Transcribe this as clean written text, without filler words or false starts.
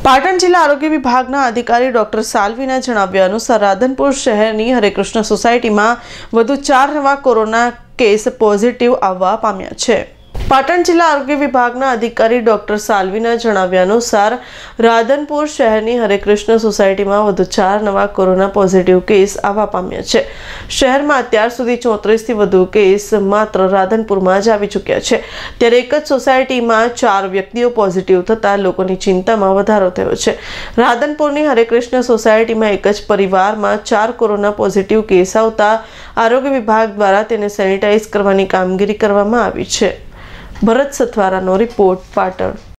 પાટણ જિલ્લા આરોગ્ય વિભાગના અધિકારી ડોક્ટર સાલ્વીના જણાવ્યા અનુસાર રાધનપુર શહેરની હરેકૃષ્ણ સોસાયટીમાં વધુ 4 નવા કોરોના કેસ પોઝિટિવ આવવા પામ્યા છે। પાટણ જિલ્લા આરોગ્ય વિભાગના અધિકારી ડોક્ટર સાલ્વીના જણાવ્યા અનુસાર રાધનપુર શહેરની હરેકૃષ્ણ સોસાયટીમાં વધુ 4 નવા કોરોના પોઝિટિવ કેસ આવવા પામ્યા છે। શહેરમાં અત્યાર સુધી 34 થી વધુ કેસ માત્ર રાધનપુરમાં જ આવી ચૂક્યા છે, ત્યારે એક જ સોસાયટીમાં 4 વ્યક્તિઓ પોઝિટિવ થતા લોકોની ચિંતામાં વધારો થયો છે। રાધનપુરની હરેકૃષ્ણ સોસાયટીમાં એક જ પરિવારમાં 4 કોરોના પોઝિટિવ કેસ આવતા આરોગ્ય વિભાગ દ્વારા તેને સેનિટાઈઝ કરવાની કામગીરી કરવામાં આવી છે। ભરત સથવારાનો રિપોર્ટ, પાટણ।